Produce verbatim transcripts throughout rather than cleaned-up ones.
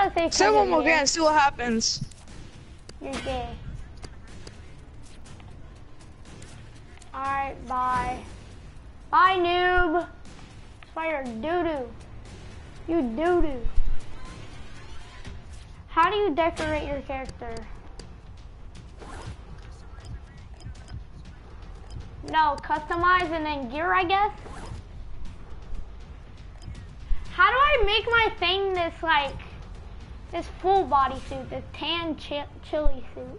gotta say say one more again, see what happens. You're gay. Alright, bye. Bye, noob. That's why you're doo-doo. You doo-doo. How do you decorate your character? No, customize and then gear, I guess? How do I make my thing this, like, this full body suit, this tan chi chili suit?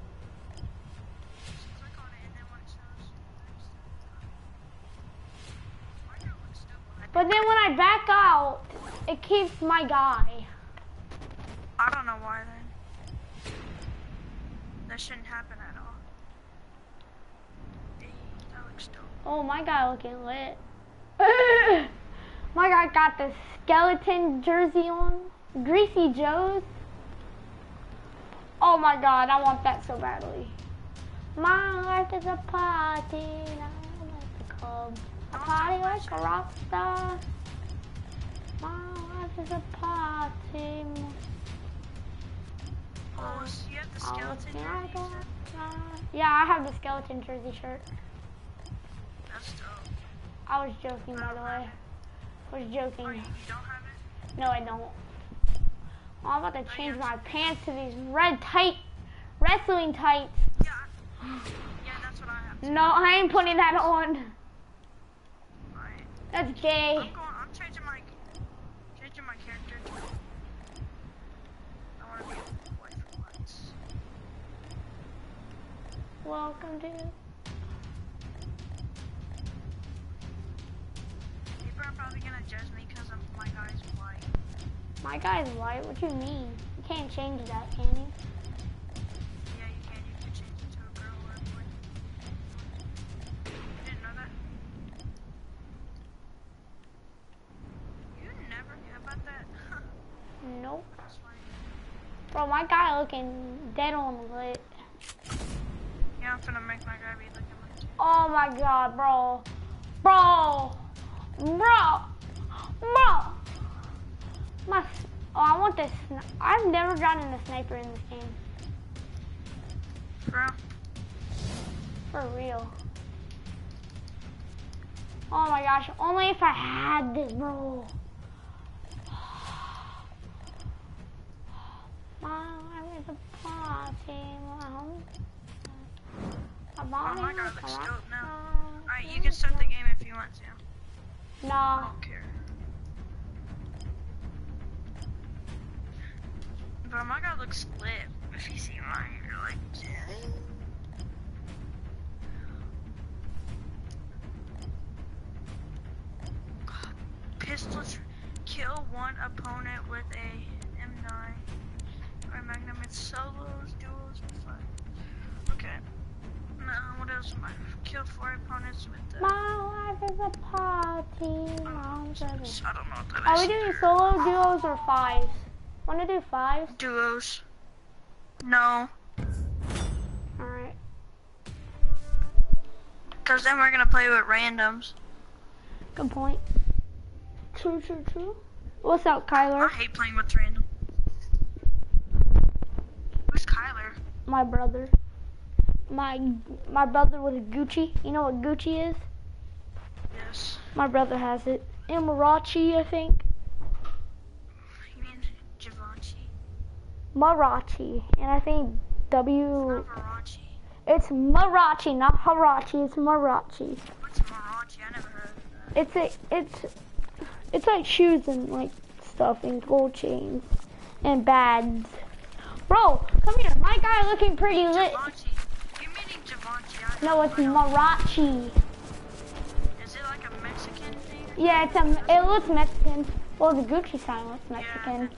But then when I back out, it keeps my guy. I don't know why then. That shouldn't happen at all. Dang, that looks dope. Oh, my guy looking lit. My guy got the skeleton jersey on. Greasy Joe's. Oh my god, I want that so badly. My life is a party, I like the club. A party like a rock star. My life is a party. Oh, so you have the skeleton jersey shirt? Yeah, I have the skeleton jersey shirt. That's dope. I was joking, by the way. I was joking. Oh, you, you don't have it? No, I don't. Oh, I'm about to change my pants to these red tight, wrestling tights. Yeah, yeah, that's what I have. Too. No, I ain't putting that on. Right. That's gay. I'm going. I'm changing my, changing my character. I want to be a wife for once. Welcome to. People are probably gonna judge me because my guy's white. My guy's white? What do you mean? You can't change that, can you? Yeah, you can. You can change it to a girl or a boy. You didn't know that? You never knew about that? Nope. That's funny. Bro, my guy looking dead on lit. Yeah, I'm finna make my guy be looking like you. Oh my god, bro. Bro. Bro. Bro. My, oh, I want this. I've never gotten a sniper in this game. Bro. For real. Oh my gosh, only if I had this, bro. My life is a party. Oh my god, looks dope now. Alright, you can start the game if you want to. No. I don't care. But my god looks lit. If you see mine, you're like, yeah. Pistols kill one opponent with a M nine. Or Magnum, it's solos, duos, and five. Okay. Now, what else am I? Kill four opponents with the... My life is a party. Oh, I don't know what that Are is. we doing solo, duos, or fives? Wanna do fives? Duos. No. Alright. Because then we're going to play with randoms. Good point. True, true, true. What's up, I Kyler? hate playing with random. Who's Kyler? My brother. My my brother with a Gucci. You know what Gucci is? Yes. My brother has it. Marachi, I think. You mean Givenchy? Marachi. And I think W... It's not Marachi. It's Marachi, not Harachi. It's Marachi. What's Marachi? I never heard of that. It's a, it's, it's like shoes and like stuff and gold chains and bags. Bro, come here. My guy looking pretty lit. Givenchy. You're meaning Givenchy. I No, it's Marachi. Is it like a Mexican thing? Yeah, it's a, it looks Mexican. Well, the Gucci sign looks Mexican. Yeah.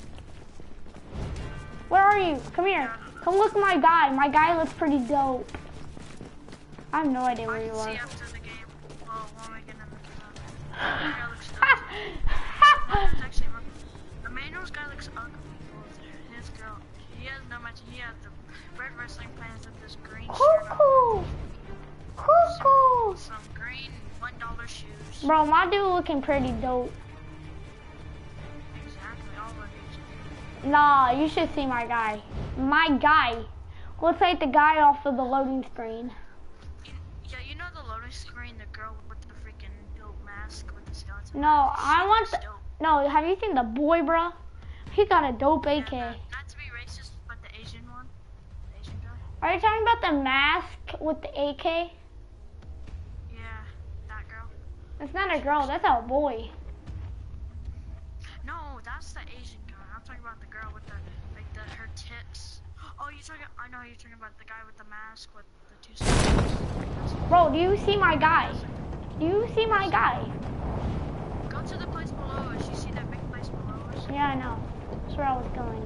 Where are you? Come here. Come look at my guy. My guy looks pretty dope. I have no idea where I you can see are. after the game. Well, when we get in the game. My guy looks dope. It's actually, Emmanuel's guy looks ugly over there. His girl, he has no much. He has the red wrestling pants with this green shirt on. Cuckoo! Cuckoo! Some green one dollar shoes. Bro, my dude looking pretty dope. Exactly, all of these. Nah, you should see my guy. My guy. Looks like the guy off of the loading screen. You, yeah, you know the loading screen, the girl with the freaking built mask with the skeleton. No, She I want looks the, dope. no, have you seen the boy, bruh? He got a dope A K. Yeah, not, not to be racist, but the Asian one. The Asian guy. Are you talking about the mask with the A K? Yeah, that girl. That's not a girl, that's a boy. No, that's the Asian guy. I'm talking about the girl with the, like, the, her tits. Oh, you're talking, I know you're talking about the guy with the mask with the two stars. Bro, do you see my guy? Do you see my guy? Go to the place below us. You see that big place below us? Yeah, I know. That's where I was going.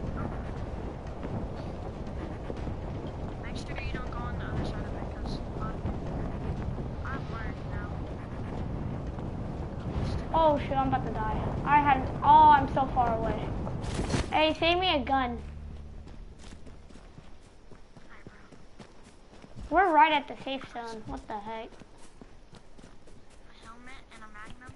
Make sure you don't go on the other side of it, because I'm learned now. Oh shoot, I'm about to die. I had, oh, I'm so far away. Hey, save me a gun. Alright, bro. We're right at the safe zone. What the heck? A helmet and a magnum.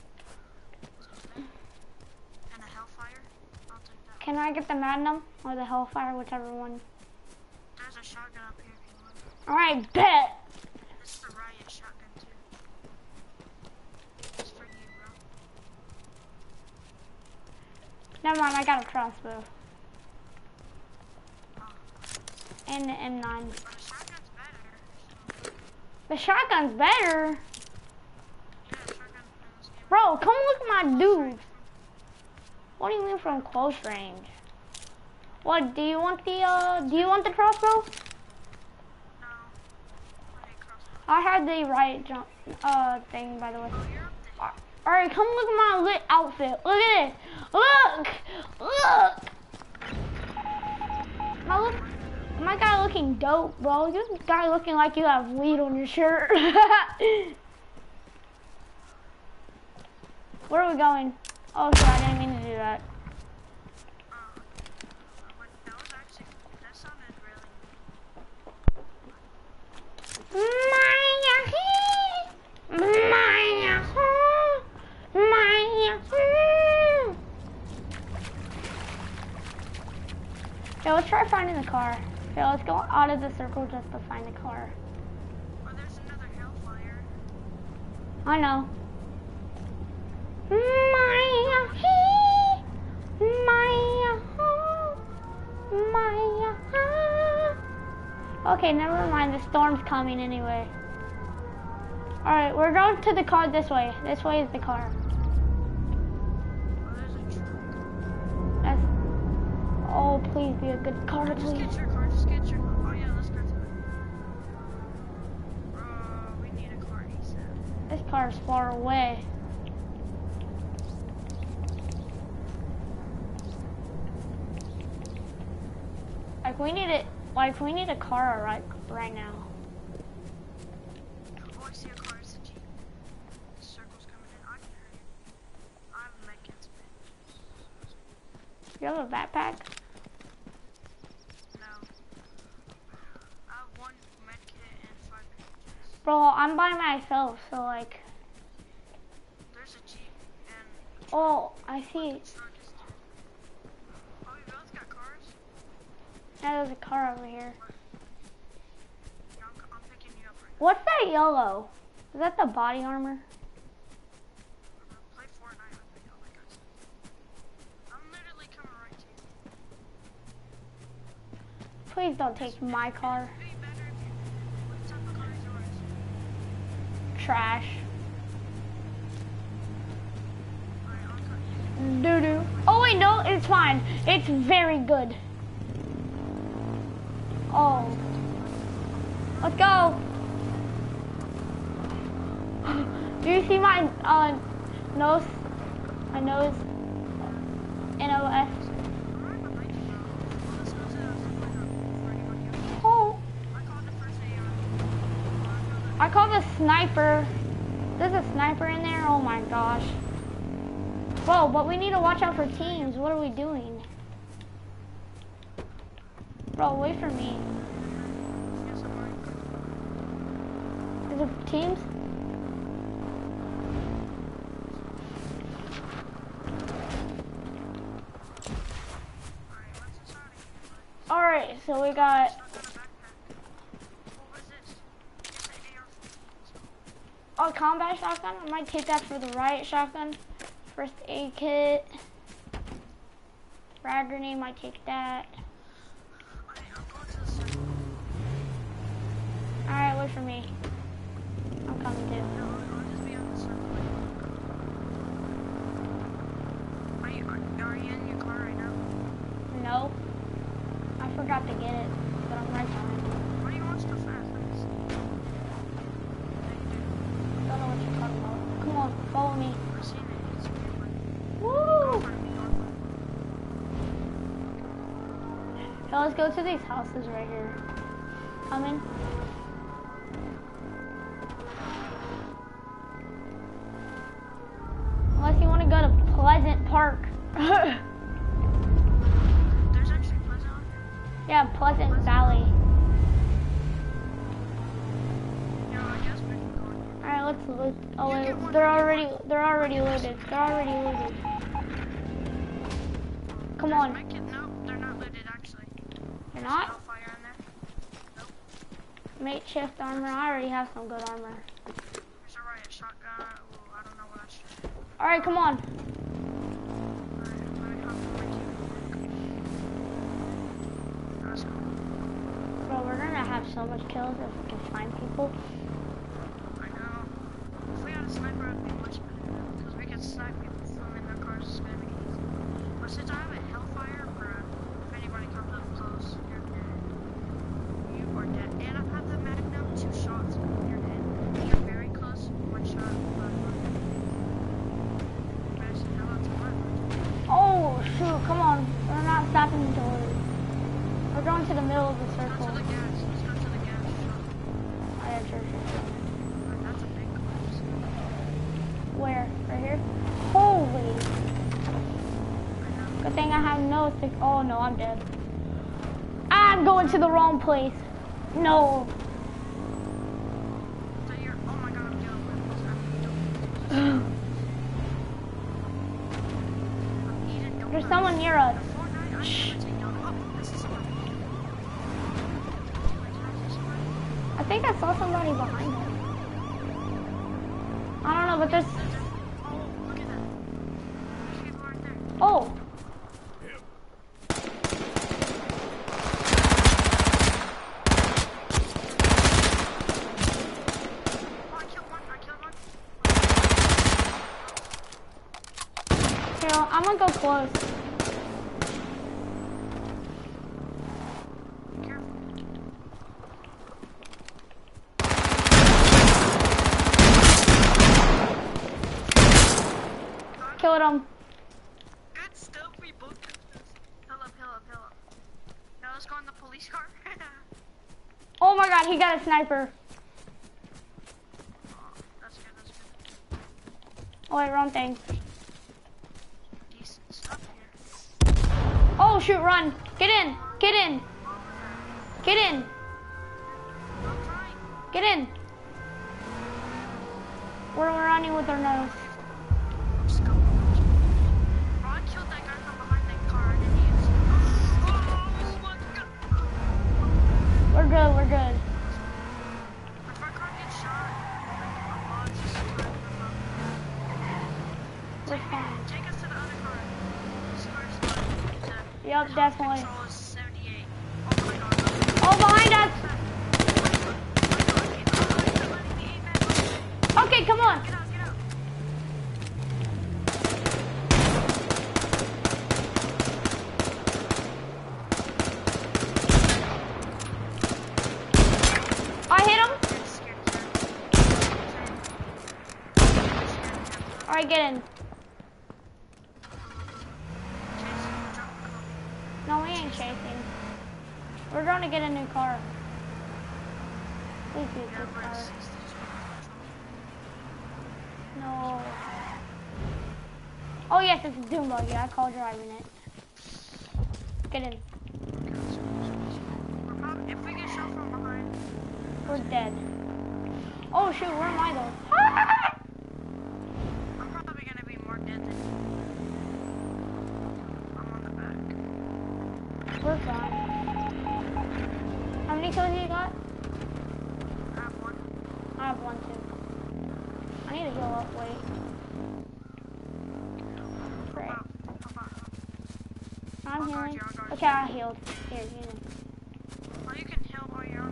And a hellfire. I'll take that. Can I get the Magnum or the Hellfire, whichever one? There's a shotgun up here if you want. Alright, bet. This is the riot shotgun too. It's for you, bro. Never mind, I got a crossbow. Oh. And the M nine. But the shotgun's better. So. The shotgun's better. Yeah, shotgun in this game. Bro, come look at my dude. What do you mean from close range? What, do you want the, uh, do you want the crossbow? No. I hate crossbow. I had the right jump, uh, thing, by the way. Oh, you're up there. Alright, come look at my lit outfit. Look at it. Look! Look! My, look, my guy looking dope, bro. You guy looking like you have weed on your shirt. Where are we going? Oh, sorry, I didn't mean to do that. Uh, but that was actually, that sounded really. Maya, Maya, Maya. Yeah, let's try finding the car. Yeah, let's go out of the circle just to find the car. Oh, there's another hellfire. I know. Maya, Maya, Maya. Okay, never mind. The storm's coming anyway. All right, we're going to the car this way. This way is the car. Oh, there's a truck. That's. Oh, please be a good car, Just please. get your car, just get your car. Oh yeah, let's go to it. Bro, we need a car ASAP. This car is far away. Like we need it. Like we need a car right right now. Oh, I see a car, it's a Jeep. The circle's coming in. I can hear it. I'm making spin. You have a backpack? No. I have one medkit and five bandages. Bro, I'm by myself, so like. There's a Jeep and Oh, I see the it. truck is there. Oh, we both got cars? Yeah, there's a car over here. Yeah, I'm, I'm picking you up right What's that yellow? Is that the body armor? now. Play Fortnite with me. Oh my god. I'm literally coming right to you. Please don't take my car. It'd be better if you. What type of car is yours? Trash. Alright, I'll cut you. Doo doo. Oh wait, no, it's fine. It's very good. Oh. Let's go. Do you see my uh, nose? My nose? N O S. I'm right behind you, bro. Well, let's go to the zip line up before anyone gets. Oh. I called the first A R. I called a sniper. There's a sniper in there? Oh my gosh. Whoa, but we need to watch out for teams. What are we doing? Bro, wait for me. Yes, I'm right. Is it teams? Alright, so we got... Oh, combat shotgun? I might take that for the riot shotgun. First aid kit. Frag grenade, might take that. Alright, wait for me. I'm coming too. Are you, are you in your car right now? No. I forgot to get it, but I'm right on it. What do you want so fast? I don't know what you're talking about. Come on, follow me. I've seen it. It's weird, but Woo! go for me, go for me. So let's go to these houses right here. Coming. Unless you want to go to Pleasant Park. There's actually Pleasant on here. Yeah, Pleasant Valley. Yeah, I guess we can go in here. Alright, let's loot. Oh wait, they're already they're already looted. They're already looted. Come on. Make it, no, they're not looted actually. You're There's not? Hellfire in there. Nope. Makeshift armor. I already have some good armor. There's a riot shotgun. Ooh, I don't know what I should do. Alright, come on. Alright, let me hop on my keyboard. Let's go. Bro, we're gonna have so much kills if we can find people. I know. If we had a sniper, it would be much better. Because we can snipe people from in their cars. It's gonna be easy. But since I have a Hellfire, bruh, if anybody comes up close, you're dead. You are dead. And I have the Magnum, two shots, you're dead. If you're very close, one shot, one Oh shoot, come on. We're not stopping the doors. We're going to the middle of the Let's circle. go to the gas. Let's go to the gas shop. Oh yeah, sure, sure, sure. Alright, that's a big collapse. Where? Right here? Holy. I know. Good thing I have no stick. Oh no, I'm dead. I'm going to the wrong place. No. So you're, oh my god, I'm dealing with what's happening. I'm eating donuts. There's someone near us. The Fortnite, I Shh. never take donuts. Oh, this is someone. Wait, did I see somebody? I think I saw somebody behind us. I don't know, but there's... There's a, oh, look at that. There's people right there. Oh. Oh, I killed one. I killed one. Here, I'm gonna go close. Careful. Killed him. Good stuff. We both got this. Hill up, hill up, hill up. Now let's go in the police car. Oh my god, he got a sniper. Oh, that's good, that's good. Oh wait, wrong thing. Decent stuff here. Oh shoot, run. Get in. Get in. Get in. I'm trying. Get in. We're running with our nose. Let's go. Oh, I killed that guy from behind that car and then he is. Oh my god. We're good, we're good. If our car gets shot, like, our mods just turn them up. We're Take, fine. take us to the other car. This car's fine. The Yep, the definitely. control is seventy-eight. Oh my god. Oh, behind us. Okay, come on. Get out, get out. I hit him. Get scared, scared. Alright, get in. No, we ain't chasing. We're going to get a new car. Please be a good car. No. Oh yes, it's a Doom buggy. I called driving it. Get in. If we get shot from behind, We're dead. Oh shoot, where am I though? I'm probably gonna be more dead than you. I'm on the back. We're fine. many kills you got? I have one. I have one too. I need to go up, wait. Great. How about, how about, I'm I'll guard healing. you, I'll guard Okay, I healed. Here, you know. well, you can heal while you're on.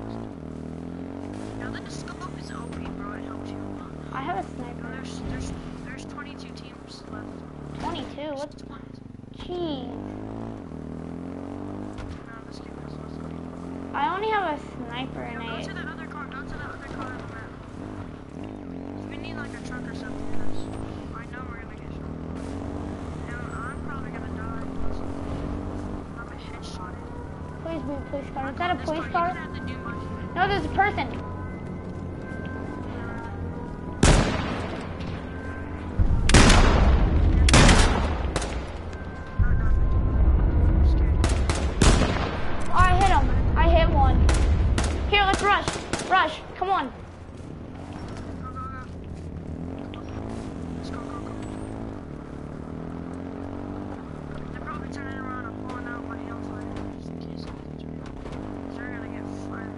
Now this scope is O P, bro. It helps you a lot. I have a Now, sniper. there's there's there's twenty-two teams left. twenty-two? What's... Jeez. No, this game is so scary. I only have a sniper and Go a... to the other car. Go to the other car on the map. We need like a truck or something, because I know we're gonna get shot. And I'm probably gonna die. because I'm a headshotted. Please be a police car. Is that a This police You car? can have the new one. No, there's a person. No, no, I'm scared. Oh, I hit him. I hit one. Here, let's rush. Rush. Come on. Go, go, go. Let's go, go, go. They're probably turning around and pulling out my hellfire just in case it gets me. They're gonna get fired.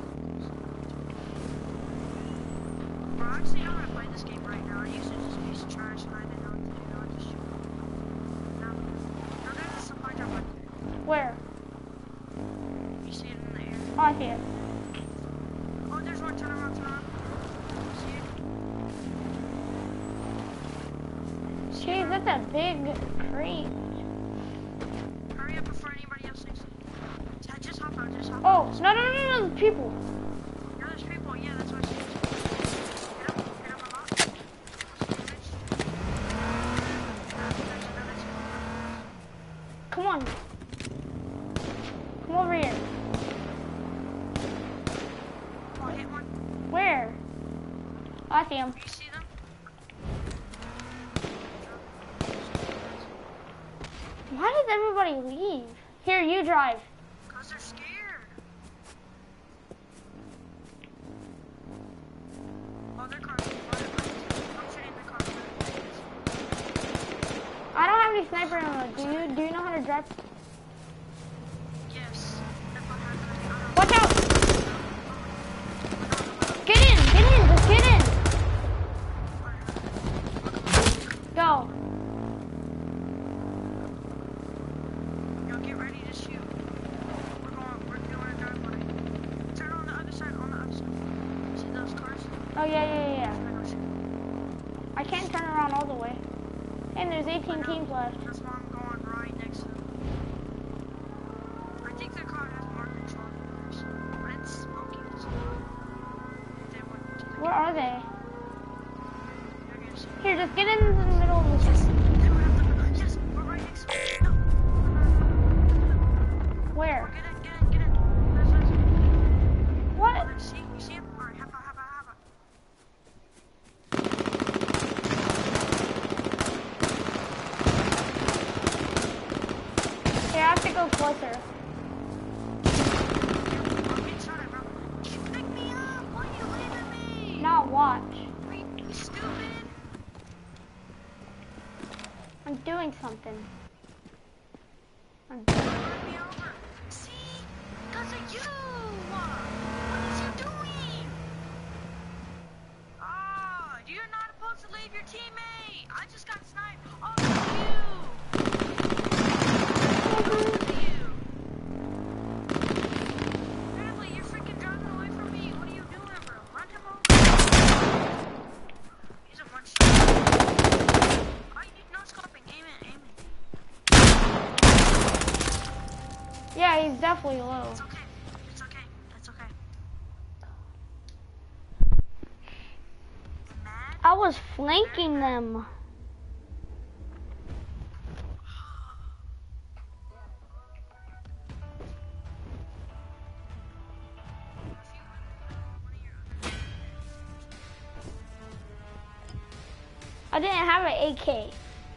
Bro, I actually don't want to play this game right now. I used to just be trash and I didn't know what to do. I just shoot. Now, now there's a supply drop right there. Where? You see it in the air. Oh, I see it. Oh, there's one. Turn around, turn around. See it? Jeez, that's a big crate. Hurry up before anybody else takes it. Yeah, just hop out, just hop Oh, out. no, no, no, no, there's people. Yeah, there's people. Yeah, that's what I see. Get up, get up, I'm out. There's another team. Come on. Come over here. Oh, hit one. Where? Oh, I see him. You see them? Why does everybody leave? Here, you drive. Because they're scared. Oh, their car's I'm shooting the car. I don't have any sniper ammo. Do you? Do you know how to drive? Yes. They're behind us. Watch out! Get in! Get in! Just get in! Go. Yo, get ready to shoot. We're going, we're doing a drive-by. Turn on the other side, on the other side. See those cars? Oh, yeah, yeah, yeah, yeah. I'm gonna shoot. I can't turn around all the way. And there's eighteen teams left. That's why I'm going right next to them. I think their car has more control than ours. But it's smoking. So they wouldn't do the Where are they? They're gonna shoot. Here, just get in the middle of the Yes! city. They were at the, yes! We're right next to them. No! Where? Get in, get in, get in. There's, there's. What? Oh, see? You see him? Alright, hop out, hop out, hop out. Here, I have to go closer. I'm inside, bro. You pick me up! Why are you leaving me? Now watch. Are you stupid? I'm doing something. I'm Run me over. See? Because of you! What is you doing? Ah, you're not supposed to leave your teammate. I just got sniped. Oh, it's you. Oh, it's you. Apparently, you're freaking driving away from me. What are you doing, bro? Run him over. He's a one shot. Oh, you need no scoping. Aim it, aim it. Yeah, he's definitely low. It's okay. It's okay. It's okay. Mad? I was flanking them. I didn't have an A K.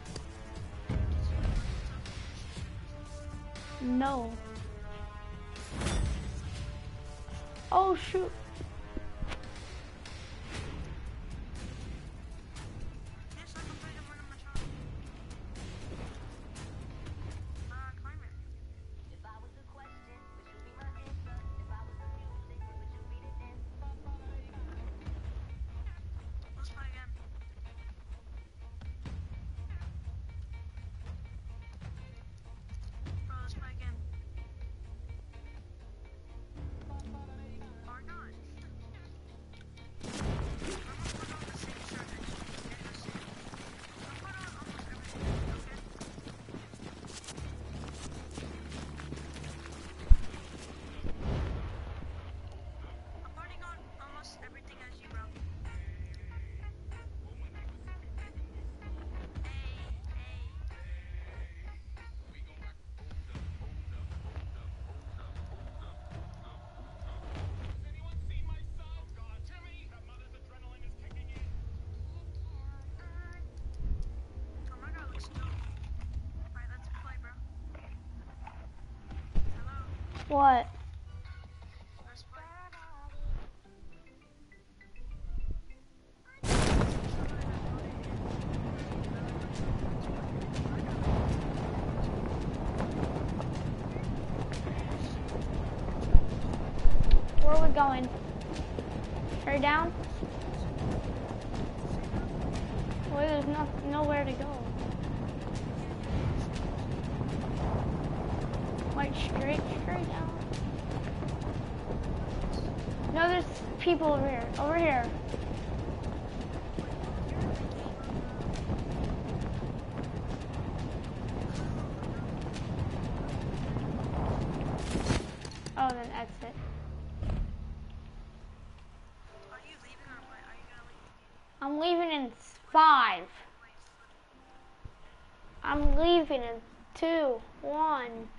No. Oh shoot. Yes, I completed one of my jobs. Uh, climb it. What? Press play. Where are we going? Straight down? Well, there's no, nowhere to go. Like straight, straight down. No, there's people over here. Over here. Oh, then exit. Are you leaving or what? Are you gonna leave? I'm leaving in five. I'm leaving in two, one.